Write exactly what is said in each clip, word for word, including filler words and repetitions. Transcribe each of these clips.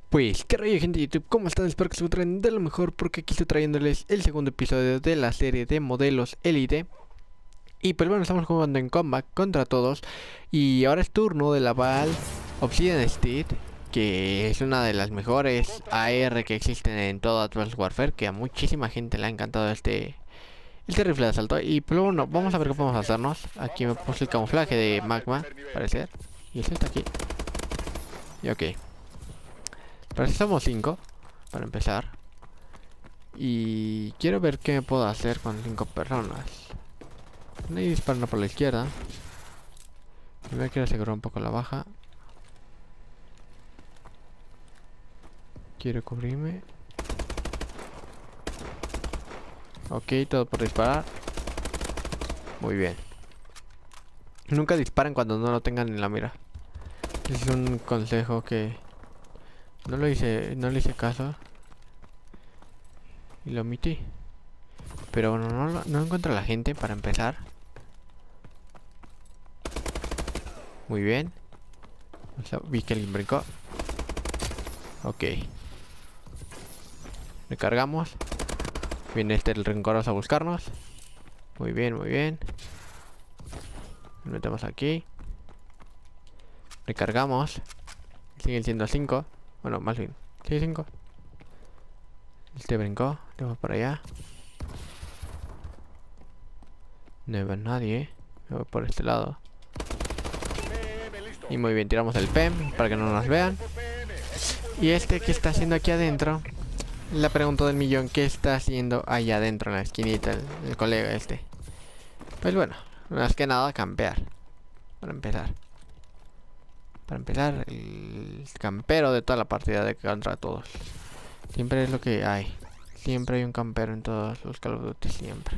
Pues, qué rollo gente de YouTube, ¿cómo están? Espero que se encuentren de lo mejor porque aquí estoy trayéndoles el segundo episodio de la serie de modelos Elite. Y pues bueno, estamos jugando en combat contra todos. Y ahora es turno de la Valve Obsidian Steed, que es una de las mejores A R que existen en todo Advanced Warfare, que a muchísima gente le ha encantado este, este rifle de asalto. Y pues bueno, vamos a ver qué podemos hacernos. Aquí me puse el camuflaje de magma, parecer. Y este está aquí. Y ok. Parece que somos cinco, para empezar. Y quiero ver qué me puedo hacer con cinco personas. Nadie dispara por la izquierda. Primero quiero asegurar un poco la baja. Quiero cubrirme. Ok, todo por disparar. Muy bien. Nunca disparen cuando no lo tengan en la mira. Es un consejo que no lo hice, no le hice caso y lo omití. Pero bueno, no, no encuentro a la gente para empezar. Muy bien. O sea, vi que alguien brincó. Ok. Recargamos. Viene este el rencoroso a buscarnos. Muy bien, muy bien. Nos metemos aquí. Recargamos. Siguen siendo cinco. Bueno, más bien. Sí, cinco. Este brincó. Le voy para allá. No veo a nadie. Me voy por este lado. Y muy bien, tiramos el P E M para que no nos vean. Y este que está haciendo aquí adentro. La pregunta del millón: ¿qué está haciendo allá adentro en la esquinita el, el colega este? Pues bueno, más que nada campear. Para empezar. Para empezar, el campero de toda la partida de contra todos. Siempre es lo que hay. Siempre hay un campero en todos los Call of Duty, siempre.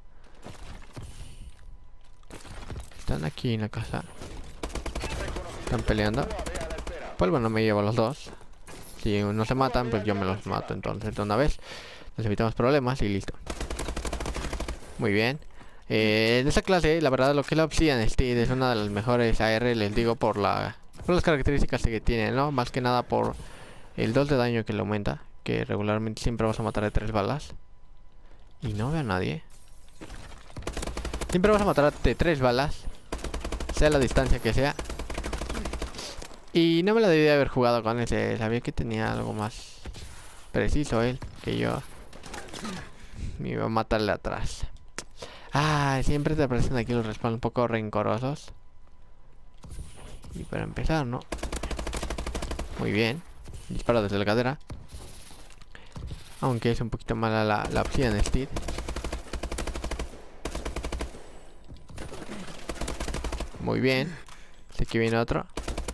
Están aquí en la casa. Están peleando. Pues bueno, me llevo a los dos. Si no se matan, pues yo me los mato entonces de una vez. Nos evitamos problemas y listo. Muy bien. Eh, en esta clase, la verdad, lo que es la Obsidian Steed es una de las mejores A R, les digo, por la por las características que tiene, ¿no? Más que nada por el dos de daño que le aumenta, que regularmente siempre vas a matar de tres balas. Y no veo a nadie. Siempre vas a matar de tres balas, sea la distancia que sea. Y no me la debí de haber jugado con ese. Sabía que tenía algo más preciso él que yo. Me iba a matarle atrás. Ah, siempre te aparecen aquí los respawns un poco rencorosos. Y para empezar, ¿no? Muy bien. Disparo desde la cadera. Aunque es un poquito mala la, la Obsidian Steed. Muy bien. Sé que viene otro.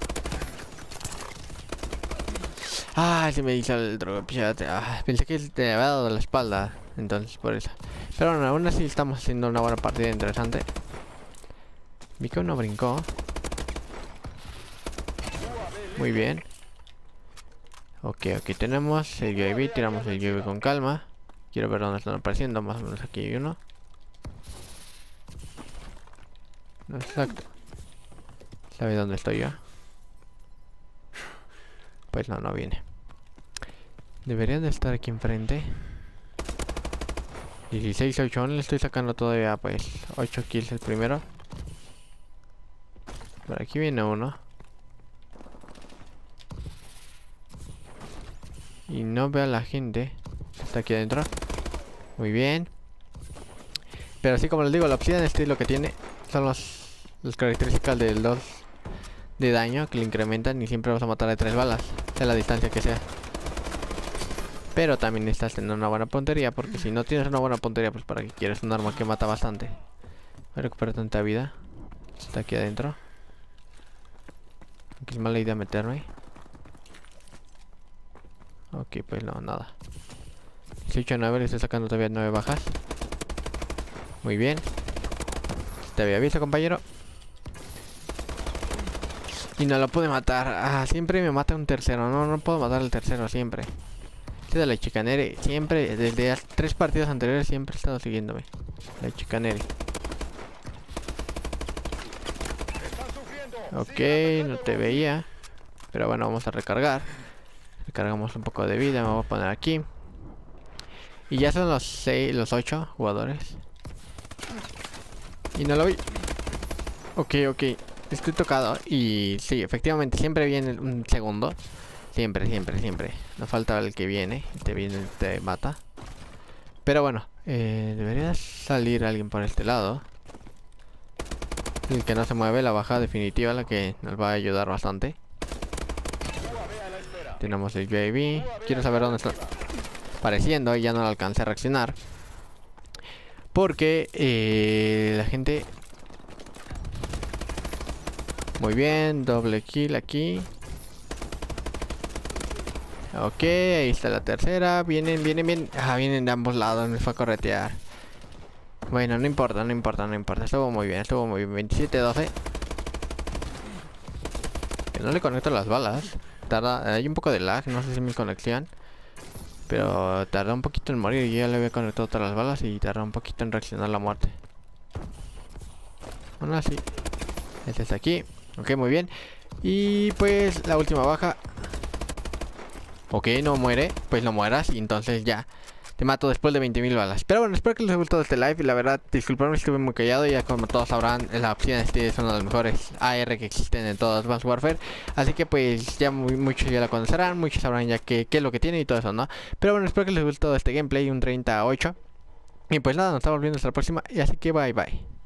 Ah, se me hizo el drogopiate. Ah, pensé que te había dado la espalda. Entonces, por eso. Pero bueno, aún así estamos haciendo una buena partida interesante. Vi que uno brincó. Muy bien. Ok, aquí tenemos el U A V. Tiramos el U A V con calma. Quiero ver dónde están apareciendo. Más o menos aquí hay uno. No, exacto. ¿Sabe dónde estoy yo? Pues no, no viene. Deberían de estar aquí enfrente. dieciséis a ocho, le estoy sacando todavía pues ocho kills el primero. Por aquí viene uno. Y no veo a la gente. Está aquí adentro. Muy bien. Pero así como les digo, la Obsidian Steed lo que tiene son los, las características del dos de daño que le incrementan y siempre vas a matar de tres balas, sea la distancia que sea. Pero también estás teniendo una buena puntería, porque si no tienes una buena puntería, pues para qué quieres un arma que mata bastante. Voy a recuperar tanta vida. Está aquí adentro. Aquí es mala idea meterme. Ok, pues no, nada. dieciocho a nueve, le estoy sacando todavía nueve bajas. Muy bien. Te había visto, compañero. Y no lo pude matar. Ah, siempre me mata un tercero. No, no puedo matar al tercero siempre. Este de la Chicaneri, siempre, desde las tres partidas anteriores, siempre he estado siguiéndome. La Chicaneri. Ok, no te veía. Pero bueno, vamos a recargar. Recargamos un poco de vida, me voy a poner aquí. Y ya son los seis, los ocho jugadores. Y no lo vi. Ok, ok. Estoy tocado. Y sí, efectivamente, siempre viene un segundo. Siempre, siempre, siempre. No falta el que viene. Te viene, te mata. Pero bueno, eh, debería salir alguien por este lado. El que no se mueve, la baja definitiva, la que nos va a ayudar bastante. Tenemos el U A V. Quiero saber dónde está apareciendo y ya no lo alcancé a reaccionar. Porque eh, la gente... Muy bien, doble kill aquí. Ok, ahí está la tercera. Vienen, vienen, vienen. Ah, vienen de ambos lados, me fue a corretear. Bueno, no importa, no importa, no importa. Estuvo muy bien, estuvo muy bien. veintisiete doce. Que no le conecto las balas. Tarda, hay un poco de lag, no sé si es mi conexión. Pero tarda un poquito en morir. Yo ya le había conectado todas las balas y tarda un poquito en reaccionar a la muerte. Bueno, así. Este está aquí. Ok, muy bien. Y pues la última baja. Ok, no muere. Pues no mueras y entonces ya te mato después de veinte mil balas. Pero bueno, espero que les haya gustado este live. Y la verdad, disculpadme si estuve muy callado. Ya como todos sabrán, la opción este es uno de los mejores A R que existen en todo Advanced Warfare. Así que pues ya muy, muchos ya la conocerán. Muchos sabrán ya qué es lo que tiene y todo eso, ¿no? Pero bueno, espero que les haya gustado este gameplay, un treinta a ocho. Y pues nada, nos estamos viendo hasta la próxima. Y así que bye bye.